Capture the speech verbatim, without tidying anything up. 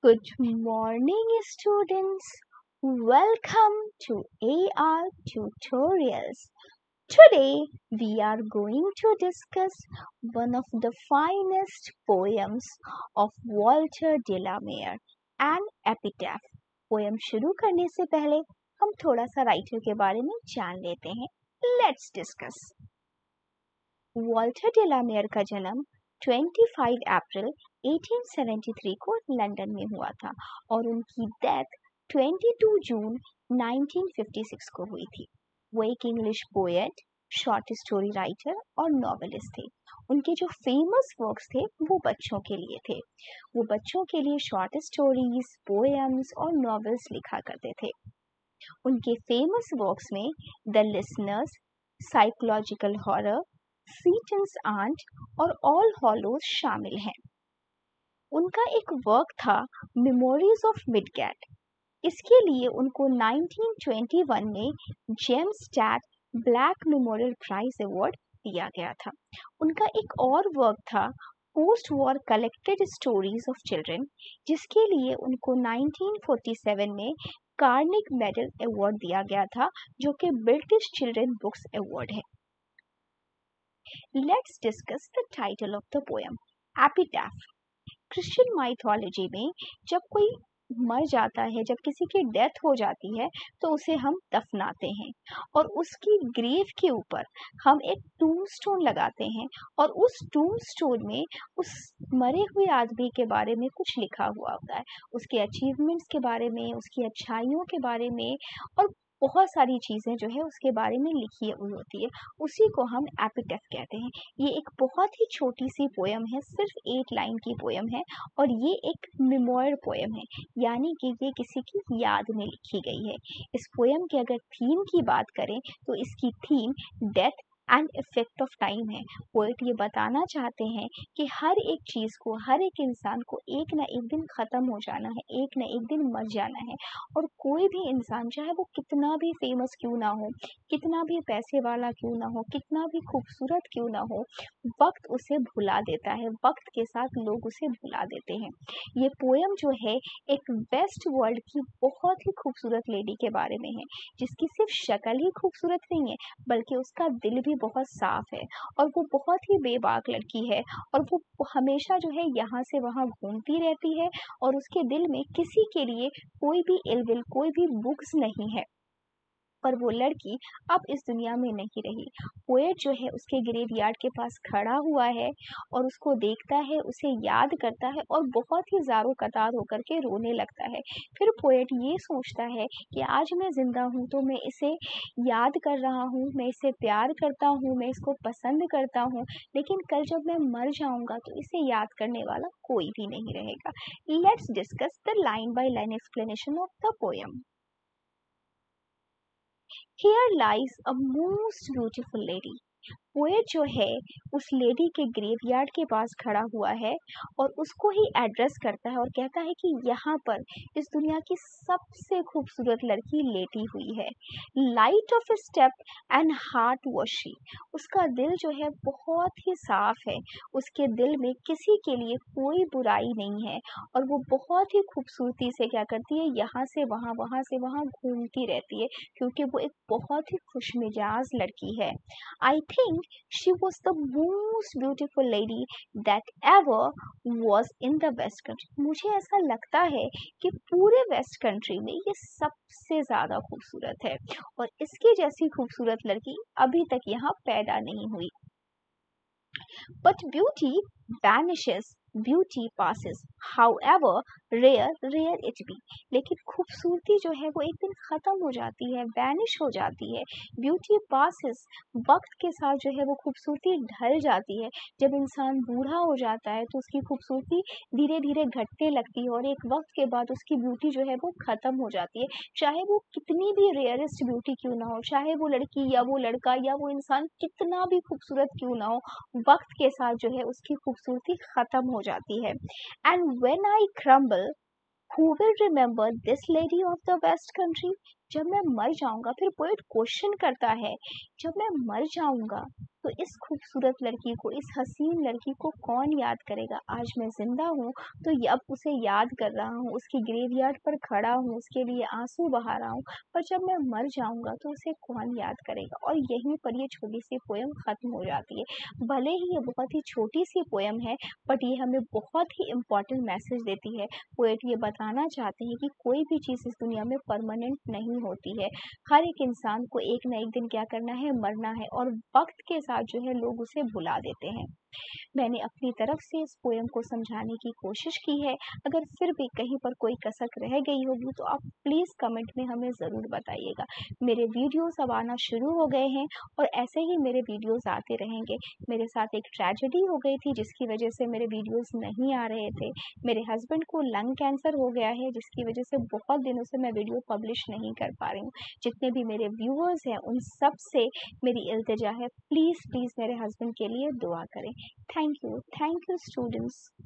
Good morning, students. Welcome to A R Tutorials. Today, we are going to discuss one of the finest poems of Walter de la Mare, An Epitaph. Poem शुरू करने से पहले हम थोड़ा सा writer के बारे में जान लेते हैं. Let's discuss. Walter de la Mare का जन्म पच्चीस अप्रैल अठारह सौ तिहत्तर को लंदन में हुआ था और उनकी डेथ बाईस जून उन्नीस सौ छप्पन को हुई थी. वो एक English poet, short story writer और नॉवेलिस्ट थे. उनके जो फेमस वर्क्स थे वो बच्चों के लिए थे. वो बच्चों के लिए शॉर्ट स्टोरीज, पोएम्स और नॉवेल्स लिखा करते थे. उनके फेमस वर्क्स में the listeners, psychological horror, Seaton's aunt और ऑल हॉलोज शामिल हैं. उनका एक वर्क था मेमोरीज ऑफ मिडगैट. इसके लिए उनको उन्नीस सौ इक्कीस में James Tait Black memorial prize award दिया गया था. उनका एक और वर्क था post war collected stories of children, जिसके लिए उनको उन्नीस सौ सैंतालीस में कार्नेगी मेडल अवार्ड दिया गया था, जो कि ब्रिटिश चिल्ड्रन बुक्स अवार्ड है. Let's discuss the title of the poem, Epitaph. Christian mythology में जब कोई मर जाता है, जब किसी की डेथ हो जाती है, तो उसे हम दफनाते हैं और उसकी ग्रेव के ऊपर हम एक टूमस्टोन लगाते हैं और उस टूमस्टोन में उस मरे हुए आदमी के बारे में कुछ लिखा हुआ होता है, उसके अचीवमेंट्स के बारे में, उसकी अच्छाइयों के बारे में और बहुत सारी चीज़ें जो है उसके बारे में लिखी हुई होती है. उसी को हम एपिटैफ कहते हैं. ये एक बहुत ही छोटी सी पोएम है, सिर्फ एक लाइन की पोएम है और ये एक मेमोयर पोएम है, यानी कि ये किसी की याद में लिखी गई है. इस पोएम के अगर थीम की बात करें तो इसकी theme death and effect of time है. पोएट ये बताना चाहते हैं कि हर एक चीज़ को, हर एक इंसान को एक ना एक दिन ख़त्म हो जाना है, एक ना एक दिन मर जाना है. और कोई भी इंसान, चाहे वो कितना भी फेमस क्यों ना हो, कितना भी पैसे वाला क्यों ना हो, कितना भी खूबसूरत क्यों ना हो, वक्त उसे भुला देता है. वक्त के साथ लोग उसे भुला देते हैं. ये पोएम जो है एक वेस्ट वर्ल्ड की बहुत ही खूबसूरत लेडी के बारे में है, जिसकी सिर्फ शक्ल ही खूबसूरत नहीं है, बल्कि उसका दिल भी बहुत साफ है और वो बहुत ही बेबाक लड़की है और वो हमेशा जो है यहाँ से वहाँ घूमती रहती है और उसके दिल में किसी के लिए कोई भी इल विल, कोई भी बुग्स नहीं है. पर वो लड़की अब इस दुनिया में नहीं रही. पोएट जो है उसके ग्रेवयार्ड के पास खड़ा हुआ है और उसको देखता है, उसे याद करता है और बहुत ही ज़ारो कतार होकर के रोने लगता है. फिर पोएट ये सोचता है कि आज मैं ज़िंदा हूँ तो मैं इसे याद कर रहा हूँ, मैं इसे प्यार करता हूँ, मैं इसको पसंद करता हूँ, लेकिन कल जब मैं मर जाऊँगा तो इसे याद करने वाला कोई भी नहीं रहेगा. Let's discuss the line by line explanation of the poem. Here lies a most beautiful lady. Poet जो है उस लेडी के ग्रेवयार्ड के पास खड़ा हुआ है और उसको ही एड्रेस करता है और कहता है कि यहाँ पर इस दुनिया की सबसे खूबसूरत लड़की लेटी हुई है. Light of step and heart was she. उसका दिल जो है बहुत ही साफ है, उसके दिल में किसी के लिए कोई बुराई नहीं है और वो बहुत ही खूबसूरती से क्या करती है, यहाँ से वहाँ, वहाँ से वहाँ घूमती रहती है, क्योंकि वो एक बहुत ही खुशमिजाज लड़की है. I think she was the most beautiful lady that ever was in the West Country. मुझे ऐसा लगता है कि पूरे वेस्ट कंट्री में ये सबसे ज़्यादा खूबसूरत है और इसके जैसी खूबसूरत लड़की अभी तक यहाँ पैदा नहीं हुई. But beauty vanishes, beauty passes, however rare rare it be. लेकिन खूबसूरती जो है वो एक दिन ख़त्म हो जाती है, वैनिश हो जाती है. ब्यूटी पासिस, वक्त के साथ जो है वो खूबसूरती ढल जाती है. जब इंसान बूढ़ा हो जाता है तो उसकी खूबसूरती धीरे धीरे घटने लगती है और एक वक्त के बाद उसकी ब्यूटी जो है वो ख़त्म हो जाती है. चाहे वो कितनी भी रेयरेस्ट ब्यूटी क्यों ना हो, चाहे वो लड़की या वो लड़का या वो इंसान कितना भी खूबसूरत क्यों ना हो, वक्त के साथ जो है उसकी खूबसूरती ख़त्म हो जाती है. And when I crumble, who will remember this lady of the West Country? जब मैं मर जाऊंगा, फिर पोएट क्वेश्चन करता है, जब मैं मर जाऊंगा तो इस खूबसूरत लड़की को, इस हसीन लड़की को कौन याद करेगा? आज मैं जिंदा हूँ तो ये अब उसे याद कर रहा हूँ, उसकी ग्रेवयार्ड पर खड़ा हूँ, उसके लिए आंसू बहा रहा हूँ, पर जब मैं मर जाऊंगा तो उसे कौन याद करेगा? और यहीं पर ये छोटी सी पोयम खत्म हो जाती है। भले ही ये बहुत ही छोटी सी पोयम है, बट ये हमें बहुत ही इम्पोर्टेंट मैसेज देती है। पोएट ये बताना चाहते हैं कि कोई भी चीज़ इस दुनिया में परमानेंट नहीं होती है। हर एक इंसान को एक ना एक दिन क्या करना है? मरना है, और वक्त के साथ जो है लोग उसे भुला देते हैं। मैंने अपनी तरफ से इस पोयम को समझाने की कोशिश की है। अगर फिर भी कहीं पर कोई कसक रह गई होगी तो आप प्लीज़ कमेंट में हमें ज़रूर बताइएगा। मेरे वीडियोस अब आना शुरू हो गए हैं और ऐसे ही मेरे वीडियोस आते रहेंगे। मेरे साथ एक ट्रेजेडी हो गई थी जिसकी वजह से मेरे वीडियोस नहीं आ रहे थे। मेरे हस्बैंड को लंग कैंसर हो गया है जिसकी वजह से बहुत दिनों से मैं वीडियो पब्लिश नहीं कर पा रही हूँ। जितने भी मेरे व्यूअर्स हैं उन सब से मेरी इल्तिजा है, प्लीज़ प्लीज़ मेरे हस्बैंड के लिए दुआ करें। Thank you. Thank you, students.